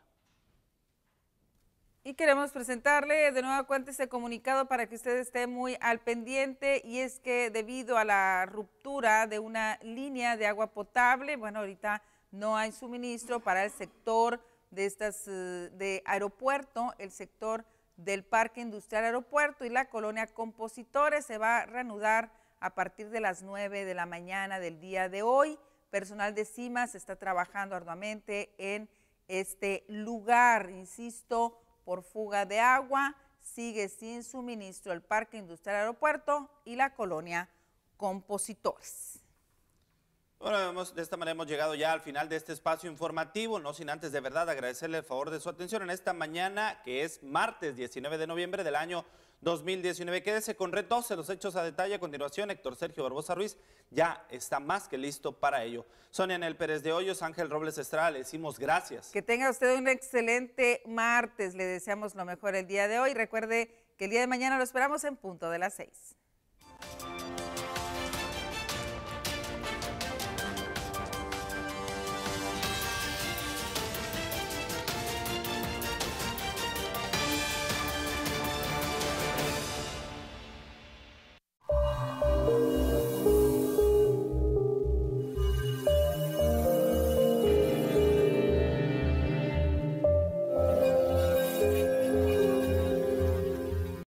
Y queremos presentarle de nueva cuenta este comunicado para que usted esté muy al pendiente, y es que debido a la ruptura de una línea de agua potable, bueno, ahorita no hay suministro para el sector de aeropuerto, el sector del Parque Industrial Aeropuerto y la colonia Compositores. Se va a reanudar a partir de las 9 de la mañana del día de hoy. Personal de CIMAS está trabajando arduamente en este lugar, insisto, por fuga de agua. sigue sin suministro el Parque Industrial Aeropuerto y la colonia Compositores. Bueno, de esta manera hemos llegado ya al final de este espacio informativo, no sin antes de verdad agradecerle el favor de su atención en esta mañana, que es martes 19 de noviembre del año 2019. Quédese con Red 12, los hechos a detalle. A continuación, Héctor Sergio Barbosa Ruiz ya está más que listo para ello. Sonia Anel Pérez de Hoyos, Ángel Robles Estrada, le decimos gracias. Que tenga usted un excelente martes, le deseamos lo mejor el día de hoy. Recuerde que el día de mañana lo esperamos en punto de las 6.